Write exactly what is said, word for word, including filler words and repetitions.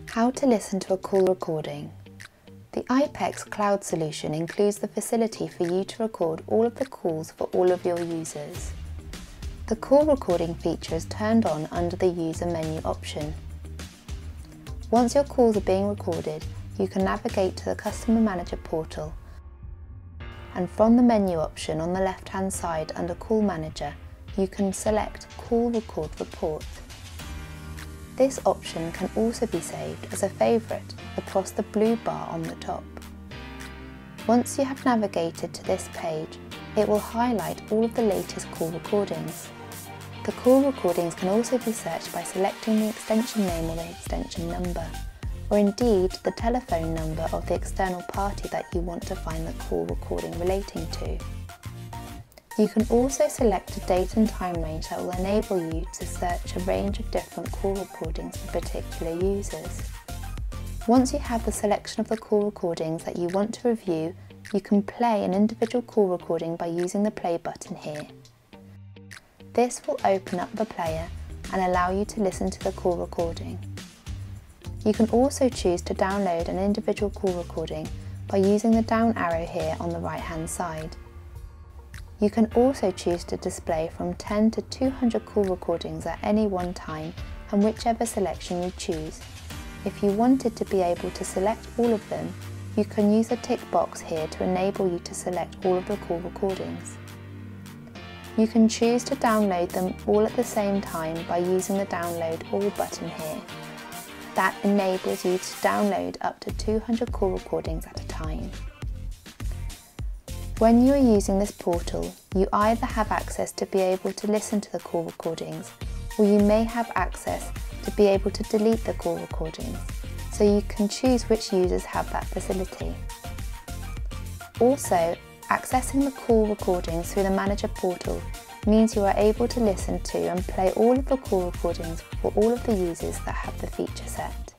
How to listen to a call recording. The iPECS cloud solution includes the facility for you to record all of the calls for all of your users. The call recording feature is turned on under the user menu option. Once your calls are being recorded, you can navigate to the Customer Manager portal, and from the menu option on the left hand side under Call Manager, you can select Call Record Report. This option can also be saved as a favourite across the blue bar on the top. Once you have navigated to this page, it will highlight all of the latest call recordings. The call recordings can also be searched by selecting the extension name or the extension number, or indeed the telephone number of the external party that you want to find the call recording relating to. You can also select a date and time range that will enable you to search a range of different call recordings for particular users. Once you have the selection of the call recordings that you want to review, you can play an individual call recording by using the play button here. This will open up the player and allow you to listen to the call recording. You can also choose to download an individual call recording by using the down arrow here on the right hand side. You can also choose to display from ten to two hundred call recordings at any one time, and whichever selection you choose. If you wanted to be able to select all of them, you can use the tick box here to enable you to select all of the call recordings. You can choose to download them all at the same time by using the Download All button here. That enables you to download up to two hundred call recordings at a time. When you are using this portal, you either have access to be able to listen to the call recordings, or you may have access to be able to delete the call recordings, so you can choose which users have that facility. Also, accessing the call recordings through the Manager portal means you are able to listen to and play all of the call recordings for all of the users that have the feature set.